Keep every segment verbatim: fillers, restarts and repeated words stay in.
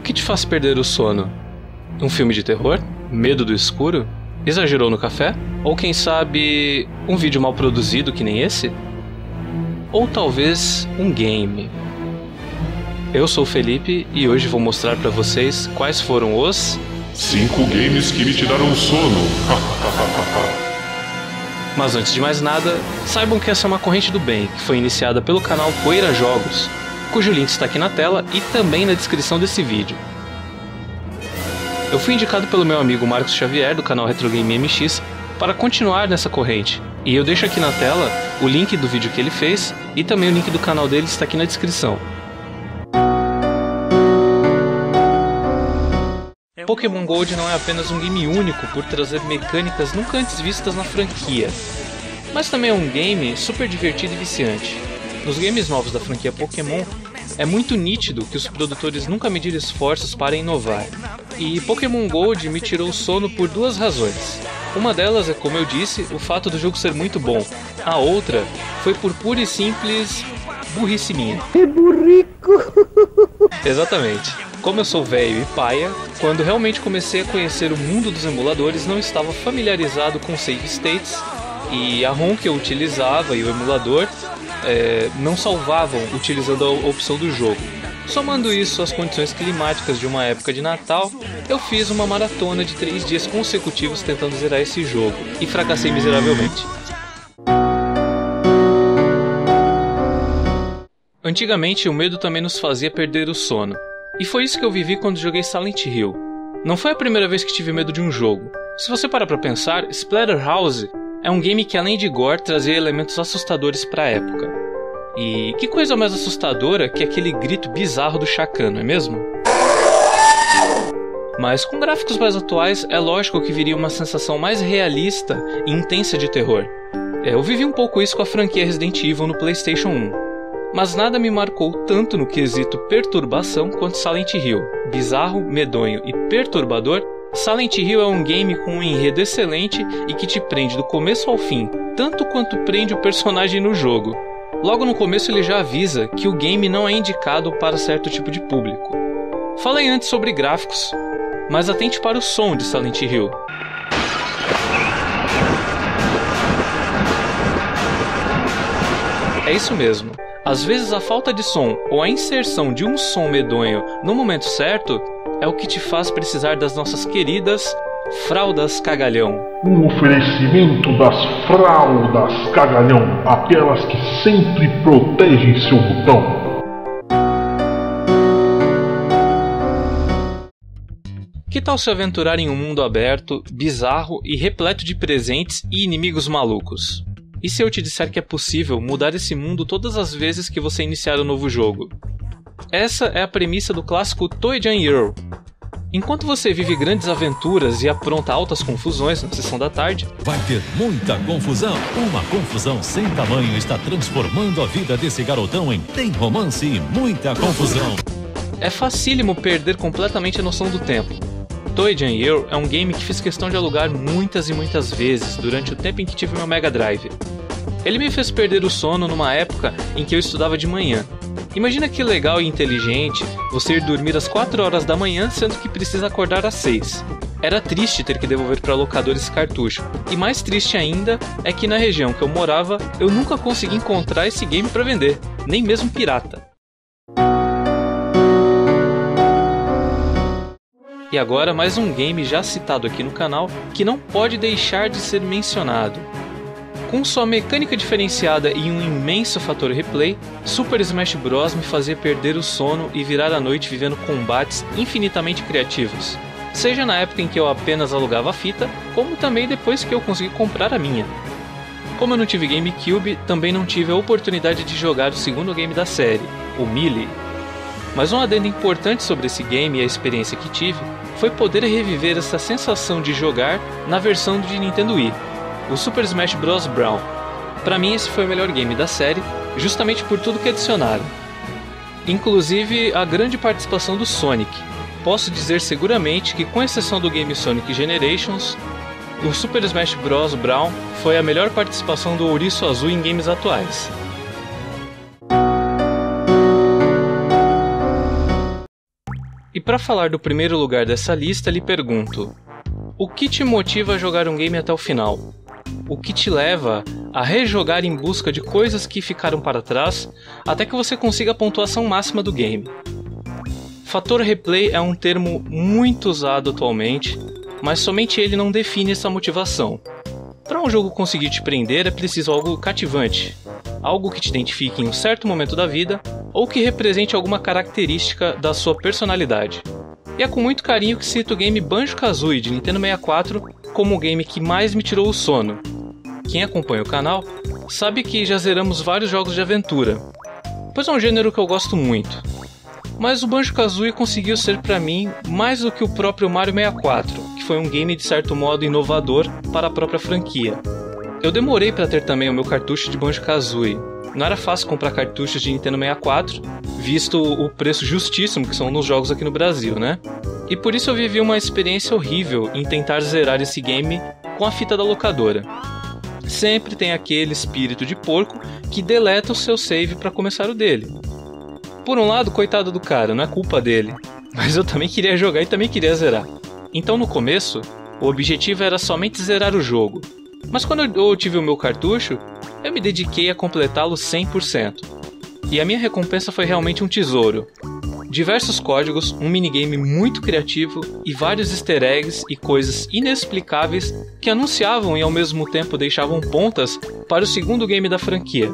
que te faz perder o sono? Um filme de terror? Medo do escuro? Exagerou no café? Ou quem sabe, um vídeo mal produzido que nem esse? Ou talvez um game? Eu sou o Felipe e hoje vou mostrar pra vocês quais foram os... cinco games que me tiraram sono. Mas antes de mais nada, saibam que essa é uma corrente do bem, que foi iniciada pelo canal Poeira Jogos, cujo link está aqui na tela e também na descrição desse vídeo. Eu fui indicado pelo meu amigo Marcos Xavier, do canal Retro Game M X, para continuar nessa corrente, e eu deixo aqui na tela o link do vídeo que ele fez e também o link do canal dele está aqui na descrição. Pokémon Gold não é apenas um game único por trazer mecânicas nunca antes vistas na franquia, mas também é um game super divertido e viciante. Nos games novos da franquia Pokémon, é muito nítido que os produtores nunca mediram esforços para inovar. E Pokémon Gold me tirou o sono por duas razões. Uma delas é, como eu disse, o fato do jogo ser muito bom. A outra foi por pura e simples burrice minha. É burrico! Exatamente. Como eu sou velho e paia, quando realmente comecei a conhecer o mundo dos emuladores, não estava familiarizado com save states, e a ROM que eu utilizava e o emulador é, não salvavam utilizando a opção do jogo. Somando isso às condições climáticas de uma época de Natal, eu fiz uma maratona de três dias consecutivos tentando zerar esse jogo, e fracassei miseravelmente. Antigamente, o medo também nos fazia perder o sono. E foi isso que eu vivi quando joguei Silent Hill. Não foi a primeira vez que tive medo de um jogo. Se você parar pra pensar, Splatterhouse é um game que além de gore trazia elementos assustadores pra época. E que coisa mais assustadora que aquele grito bizarro do Chacan, não é mesmo? Mas com gráficos mais atuais, é lógico que viria uma sensação mais realista e intensa de terror. Eu vivi um pouco isso com a franquia Resident Evil no PlayStation um. Mas nada me marcou tanto no quesito perturbação quanto Silent Hill. Bizarro, medonho e perturbador, Silent Hill é um game com um enredo excelente e que te prende do começo ao fim, tanto quanto prende o personagem no jogo. Logo no começo ele já avisa que o game não é indicado para certo tipo de público. Falei antes sobre gráficos, mas atente para o som de Silent Hill. É isso mesmo. Às vezes a falta de som ou a inserção de um som medonho no momento certo é o que te faz precisar das nossas queridas fraldas cagalhão. Um oferecimento das fraldas cagalhão, aquelas que sempre protegem seu botão. Que tal se aventurar em um mundo aberto, bizarro e repleto de presentes e inimigos malucos? E se eu te disser que é possível mudar esse mundo todas as vezes que você iniciar um novo jogo? Essa é a premissa do clássico Toy Jam Earl. Enquanto você vive grandes aventuras e apronta altas confusões na sessão da tarde... Vai ter muita confusão. Uma confusão sem tamanho está transformando a vida desse garotão em tem romance e muita confusão. É facílimo perder completamente a noção do tempo. Toy Jam Earl é um game que fiz questão de alugar muitas e muitas vezes durante o tempo em que tive meu Mega Drive. Ele me fez perder o sono numa época em que eu estudava de manhã. Imagina que legal e inteligente você ir dormir às quatro horas da manhã, sendo que precisa acordar às seis. Era triste ter que devolver para a locadora esse cartucho. E mais triste ainda é que na região que eu morava, eu nunca consegui encontrar esse game para vender, nem mesmo pirata. E agora mais um game já citado aqui no canal que não pode deixar de ser mencionado. Com sua mecânica diferenciada e um imenso fator replay, Super Smash Bros. Me fazia perder o sono e virar a noite vivendo combates infinitamente criativos. Seja na época em que eu apenas alugava a fita, como também depois que eu consegui comprar a minha. Como eu não tive GameCube, também não tive a oportunidade de jogar o segundo game da série, o Melee. Mas um adendo importante sobre esse game e a experiência que tive foi poder reviver essa sensação de jogar na versão de Nintendo Wii, o Super Smash Bros. Brawl. Pra mim esse foi o melhor game da série, justamente por tudo que adicionaram. Inclusive a grande participação do Sonic. Posso dizer seguramente que, com exceção do game Sonic Generations, o Super Smash Bros. Brawl foi a melhor participação do Ouriço Azul em games atuais. E para falar do primeiro lugar dessa lista, lhe pergunto: o que te motiva a jogar um game até o final? O que te leva a rejogar em busca de coisas que ficaram para trás até que você consiga a pontuação máxima do game? Fator replay é um termo muito usado atualmente, mas somente ele não define essa motivação. Para um jogo conseguir te prender é preciso algo cativante, algo que te identifique em um certo momento da vida ou que represente alguma característica da sua personalidade. E é com muito carinho que cito o game Banjo-Kazooie de Nintendo sessenta e quatro como o game que mais me tirou o sono. Quem acompanha o canal sabe que já zeramos vários jogos de aventura, pois é um gênero que eu gosto muito. Mas o Banjo-Kazooie conseguiu ser para mim mais do que o próprio Mario sessenta e quatro, que foi um game de certo modo inovador para a própria franquia. Eu demorei para ter também o meu cartucho de Banjo-Kazooie. Não era fácil comprar cartuchos de Nintendo sessenta e quatro, visto o preço justíssimo que são nos jogos aqui no Brasil, né? E por isso eu vivi uma experiência horrível em tentar zerar esse game com a fita da locadora. Sempre tem aquele espírito de porco que deleta o seu save para começar o dele. Por um lado, coitado do cara, não é culpa dele, mas eu também queria jogar e também queria zerar. Então no começo, o objetivo era somente zerar o jogo, mas quando eu tive o meu cartucho, eu me dediquei a completá-lo cem por cento. E a minha recompensa foi realmente um tesouro. Diversos códigos, um minigame muito criativo e vários easter eggs e coisas inexplicáveis que anunciavam e ao mesmo tempo deixavam pontas para o segundo game da franquia.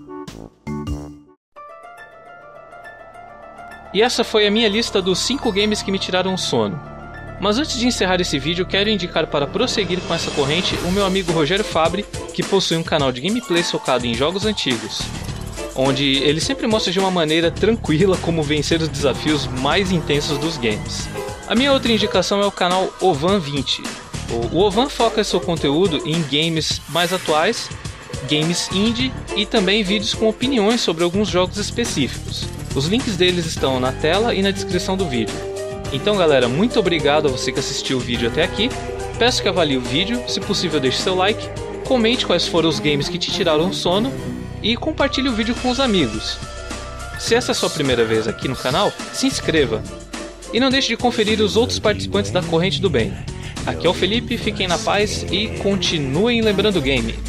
E essa foi a minha lista dos cinco games que me tiraram o sono. Mas antes de encerrar esse vídeo, quero indicar para prosseguir com essa corrente o meu amigo Rogério Fabre, que possui um canal de gameplay focado em jogos antigos, onde ele sempre mostra de uma maneira tranquila como vencer os desafios mais intensos dos games. A minha outra indicação é o canal Ovan vinte. O Ovan foca seu conteúdo em games mais atuais, games indie e também vídeos com opiniões sobre alguns jogos específicos. Os links deles estão na tela e na descrição do vídeo. Então galera, muito obrigado a você que assistiu o vídeo até aqui. Peço que avalie o vídeo, se possível deixe seu like, comente quais foram os games que te tiraram o sono e compartilhe o vídeo com os amigos. Se essa é a sua primeira vez aqui no canal, se inscreva. E não deixe de conferir os outros participantes da Corrente do Bem. Aqui é o Felipe, fiquem na paz e continuem lembrando o game.